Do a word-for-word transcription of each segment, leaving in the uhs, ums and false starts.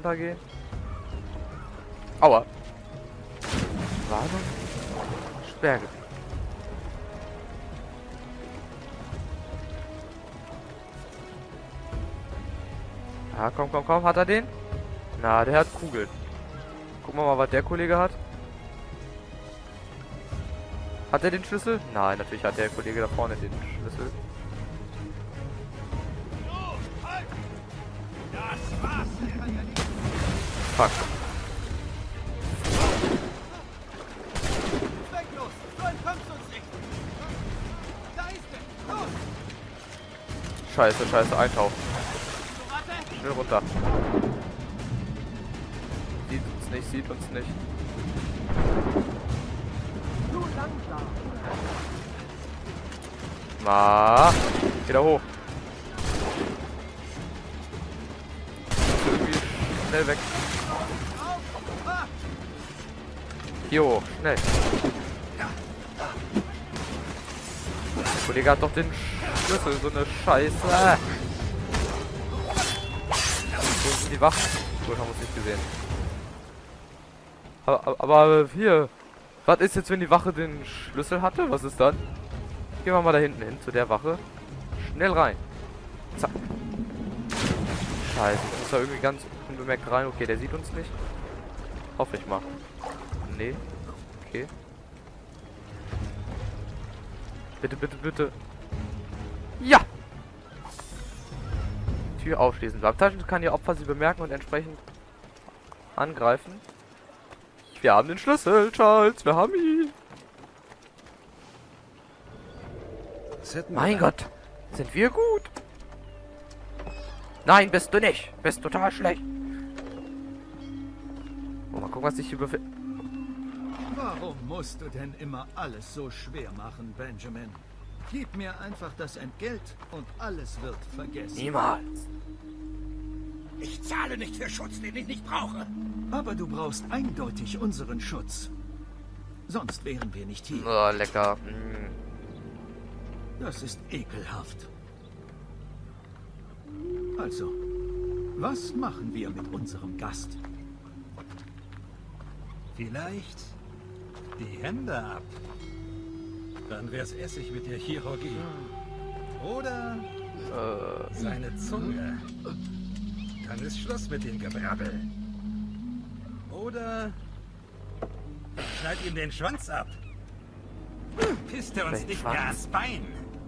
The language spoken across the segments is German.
runtergehen. Aua. Warnung. Sperrgebiet. Ja, komm, komm, komm. Hat er den? Na, der hat Kugeln. Gucken wir mal, was der Kollege hat. Hat er den Schlüssel? Nein, natürlich hat der Kollege da vorne den Schlüssel. Fuck. Scheiße, scheiße, eintauchen. Schnell runter. Sieht uns nicht, sieht uns nicht. Ma, geh da hoch. Irgendwie schnell weg. Hier hoch, schnell. Der Kollege hat doch den Schlüssel, so eine Scheiße. Wo sind die Wachen? Gut, haben wir uns nicht gesehen. Aber, aber, aber hier. Was ist jetzt, wenn die Wache den Schlüssel hatte? Was ist dann? Gehen wir mal da hinten hin, zu der Wache. Schnell rein. Zack. Scheiße, ich muss da irgendwie ganz unbemerkt rein. Okay, der sieht uns nicht. Hoffe ich mal. Nee. Okay. Bitte, bitte, bitte. Ja! Tür aufschließen. Beim kann Ihr Opfer sie bemerken und entsprechend angreifen. Wir haben den Schlüssel, Charles. Wir haben ihn. Mein Gott. Sind wir gut? Nein, bist du nicht. Bist total schlecht. Oh, mal gucken, was sich hier befindet. Warum musst du denn immer alles so schwer machen, Benjamin? Gib mir einfach das Entgelt und alles wird vergessen. Niemals. Ich zahle nicht für Schutz, den ich nicht brauche. Aber du brauchst eindeutig unseren Schutz. Sonst wären wir nicht hier. Oh, lecker. Mm. Das ist ekelhaft. Also, was machen wir mit unserem Gast? Vielleicht die Hände ab. Dann wär's Essig mit der Chirurgie. Oder Äh. seine Zunge. Dann ist Schluss mit dem Gebrabbel. Oder schneid ihm den Schwanz ab. Pisst er uns Den nicht Schwanz. mehr ans Bein.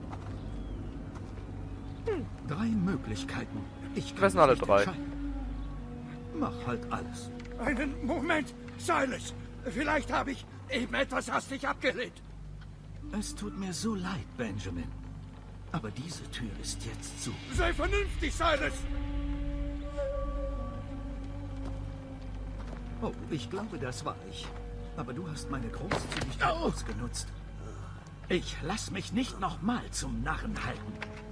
Drei Möglichkeiten. Ich kann Fressen alle mich nicht drei. entscheiden. Mach halt alles. Einen Moment, Silas. Vielleicht habe ich eben etwas hastig abgelehnt. Es tut mir so leid, Benjamin. Aber diese Tür ist jetzt zu. Sei vernünftig, Silas. Oh, ich glaube, das war ich. Aber du hast meine Großzügigkeit Oh. ausgenutzt. Ich lass mich nicht nochmal zum Narren halten.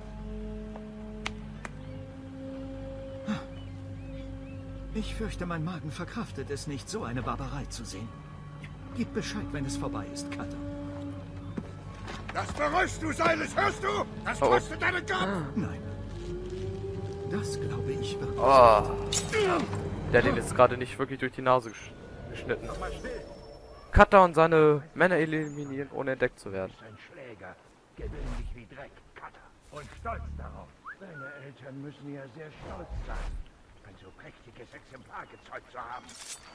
Ich fürchte, mein Magen verkraftet es nicht, so eine Barbarei zu sehen. Gib Bescheid, wenn es vorbei ist, Cutter. Das bereust du, Silas, hörst du? Das Oh. kostet deinen Kopf. Nein. Das glaube ich wirklich. Oh. Der hat ihn jetzt gerade nicht wirklich durch die Nase gesch geschnitten. Cutter und seine Männer eliminieren, ohne entdeckt zu werden. Ein Schläger, gewöhnlich wie Dreck, Cutter. Und stolz darauf. Deine Eltern müssen ja sehr stolz sein, ein so prächtiges Exemplar gezeugt zu haben.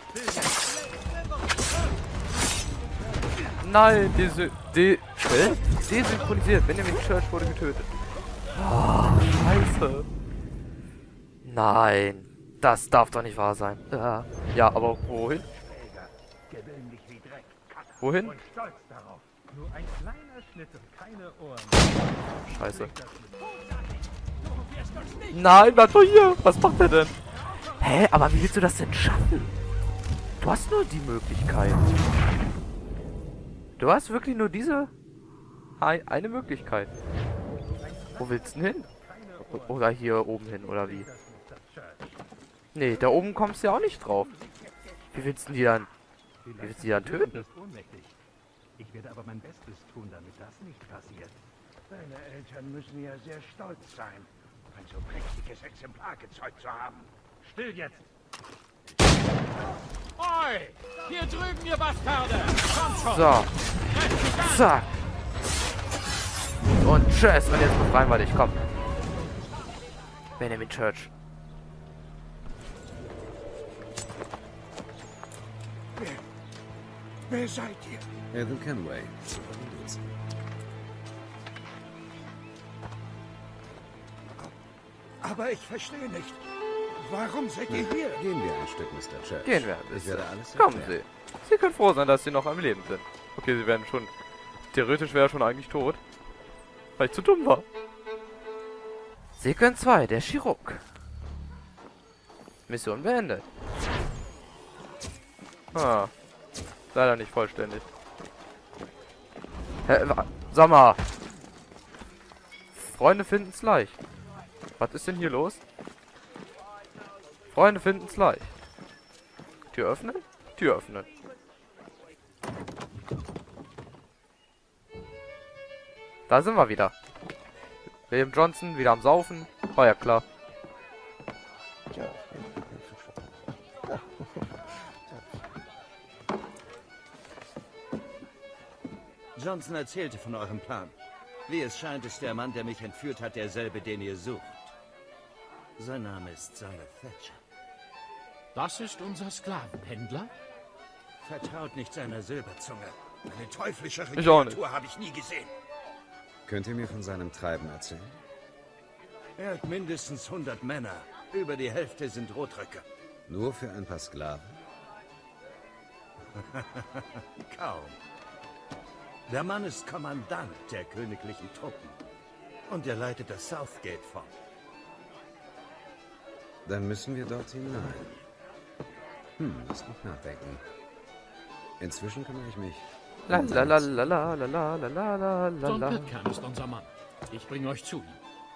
Nein, diese... De, hä? Desynchronisiert. Benjamin Church wurde getötet. Oh, scheiße. Nein. Das darf doch nicht wahr sein. Ja, ja, aber wohin? Schläger, gewöhnlich wie Dreck, Cutter. Wohin? Und stolz darauf. Nur ein kleiner Schnitt und keine Ohren. Scheiße. Nein, bleib doch hier. Was macht er denn? Hä, aber wie willst du das denn schaffen? Du hast nur die Möglichkeit. Du hast wirklich nur diese... ein- eine Möglichkeit. Wo willst du denn hin? O- Oder hier oben hin, oder wie? Nee, da oben kommst du ja auch nicht drauf. Wie willst du die dann... Wie willst du die dann töten? ist ohnmächtig. Ich werde aber mein Bestes tun, damit das nicht passiert. Deine Eltern müssen ja sehr stolz sein, ein so prächtiges Exemplar gezeugt zu haben. Still jetzt! Oi! Hier drüben, ihr Bastarde! Kommt schon! So. Zack. Und tschüss. Und jetzt befreien wir dich. Komm. Benjamin Church. Wer, wer seid ihr? Evan Kenway. Aber ich verstehe nicht. Warum seid ihr hier? Gehen wir ein Stück, Mister Church. Gehen wir. Ich werde alles Kommen erklären. Sie. Sie können froh sein, dass Sie noch am Leben sind. Okay, Sie werden schon... Theoretisch wäre er schon eigentlich tot. Weil ich zu dumm war. Sequenz zwei, der Chirurg. Mission beendet. Ah. Leider nicht vollständig. Hä, wa- sag mal. Freunde finden's leicht. Was ist denn hier los? Freunde finden's leicht. Tür öffnen? Tür öffnen. Da sind wir wieder. William Johnson wieder am Saufen. War ja klar. Johnson erzählte von eurem Plan. Wie es scheint, ist der Mann, der mich entführt hat, derselbe, den ihr sucht. Sein Name ist Silas Thatcher. Das ist unser Sklavenhändler? Vertraut nicht seiner Silberzunge. Eine teuflischere Ich auch nicht. Kreatur habe ich nie gesehen. Könnt ihr mir von seinem Treiben erzählen? Er hat mindestens hundert Männer. Über die Hälfte sind Rotröcke. Nur für ein paar Sklaven? Kaum. Der Mann ist Kommandant der königlichen Truppen. Und er leitet das Southgate Fort. Dann müssen wir dort hinein. Hm, lass mich nachdenken. Inzwischen kümmere ich mich. La la la la la la la la la la la John la. Pitcairn ist unser Mann. Ich bringe euch zu ihm.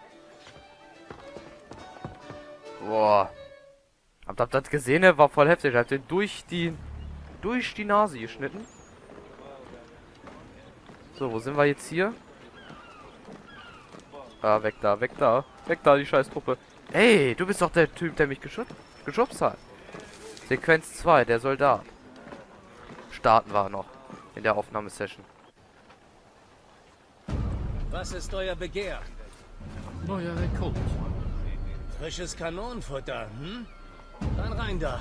Boah. Habt ihr das gesehen? Er war voll heftig. Er hat den durch die durch die Nase geschnitten. So, wo sind wir jetzt hier? Ah, weg da, weg da. Weg da, die Scheißtruppe. Ey, du bist doch der Typ, der mich geschub geschubst hat. Sequenz zwei, der Soldat. Starten wir noch in der Aufnahmesession. Was ist euer Begehr? Neuer Rekrut. Frisches Kanonenfutter, hm? Dann rein da.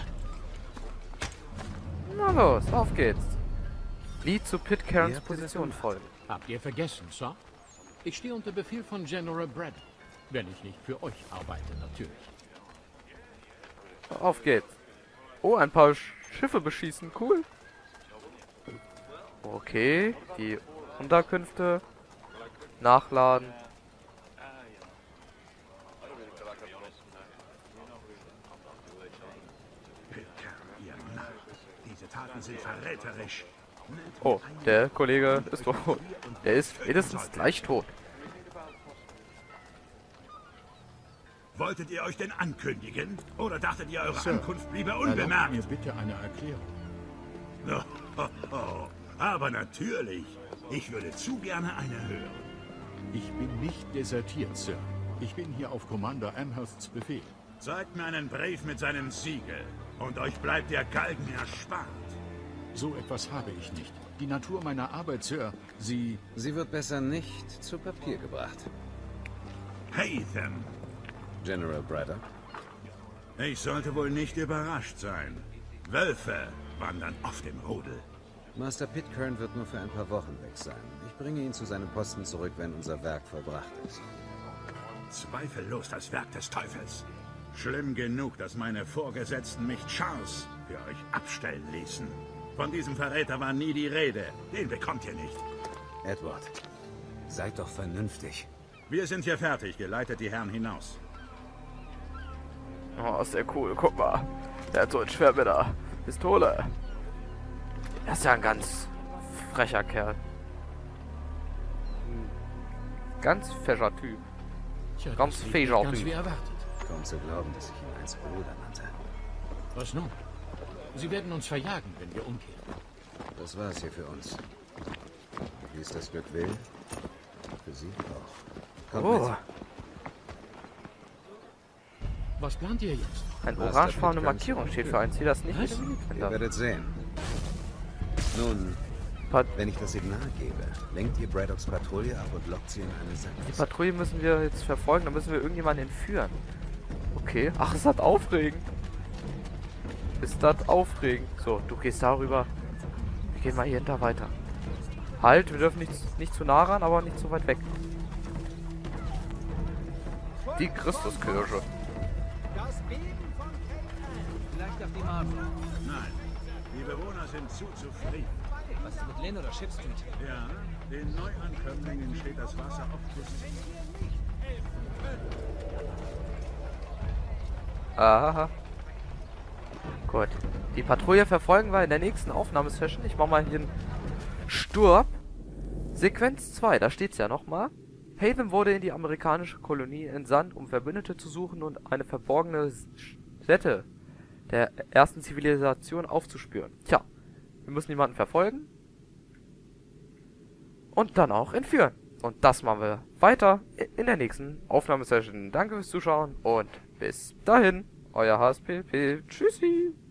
Na los, auf geht's. Lied zu Pitcairns Wie habt ihr das Position gemacht? folgen. Habt ihr vergessen, Sir? Ich stehe unter Befehl von General Brad. Wenn ich nicht für euch arbeite, natürlich. Auf geht's. Oh, ein paar Schiffe beschießen, cool. Okay, die Unterkünfte. Nachladen. Ihr Narr. Diese Taten sind verräterisch. Oh, der Kollege ist tot. Der ist spätestens gleich tot. Wolltet ihr euch denn ankündigen? Oder dachtet ihr, eure Sir, Ankunft bliebe Erlaubt mir unbemerkt? bitte eine Erklärung. Oh, oh, oh. Aber natürlich. Ich würde zu gerne eine hören. Ich bin nicht desertiert, Sir. Ich bin hier auf Commander Amhersts Befehl. Zeigt mir einen Brief mit seinem Siegel. Und euch bleibt der Galgen erspart. So etwas habe ich nicht. Die Natur meiner Arbeit, Sir, sie... Sie wird besser nicht zu Papier gebracht. Hatham. General Braddock. Ich sollte wohl nicht überrascht sein. Wölfe wandern oft im Rudel. Master Pitcairn wird nur für ein paar Wochen weg sein. Ich bringe ihn zu seinem Posten zurück, wenn unser Werk vollbracht ist. Zweifellos das Werk des Teufels. Schlimm genug, dass meine Vorgesetzten mich Charles für euch abstellen ließen. Von diesem Verräter war nie die Rede. Den bekommt ihr nicht. Edward, seid doch vernünftig. Wir sind hier fertig. Geleitet die Herren hinaus. Oh, ist der cool. Guck mal. Der hat so ein Schwert mit der Pistole. Das ist ja ein ganz frecher Kerl. Hm. Ganz fescher Typ. Tja, Ganz das lief fähig nicht auch ganz nicht. wie erwartet. Kaum zu glauben, dass ich ihn einst Bruder nannte. Was nun? Sie werden uns verjagen, wenn wir umkehren. Das war es hier für uns. Wie es das Glück will. Für Sie auch. Kommt Oh. mit. Was plant ihr jetzt? Eine Master orangefarbene Pit Markierung ganz steht für ein Ziel, das nicht Was? eliminiert werden Ihr darf. werdet sehen. Nun, Pat wenn ich das Signal gebe, lenkt ihr Braddocks Patrouille ab und lockt sie in eine Die Sackgasse. Patrouille müssen wir jetzt verfolgen, da müssen wir irgendjemanden entführen. Okay. Ach, ist das aufregend. Ist das aufregend. So, du gehst darüber. Wir gehen mal hier hinter weiter. Halt, wir dürfen nicht, nicht zu nah ran, aber nicht zu weit weg. Die Christuskirche. Das Beben von Cayman. Vielleicht auf die Marke. Nein, die Bewohner sind zu zufrieden. Was ist mit Lynn oder Ship Street? Ja, den Neuankömmlingen steht das Wasser oft bis... Aha. Gut. Die Patrouille verfolgen wir in der nächsten Aufnahmesession. Ich mach mal hier einen Sturb. Sequenz zwei, da steht's ja nochmal. Haven wurde in die amerikanische Kolonie entsandt, um Verbündete zu suchen und eine verborgene Stätte der ersten Zivilisation aufzuspüren. Tja, wir müssen jemanden verfolgen. Und dann auch entführen. Und das machen wir weiter in der nächsten Aufnahmesession. Danke fürs Zuschauen und bis dahin. Euer H S P P. Tschüssi.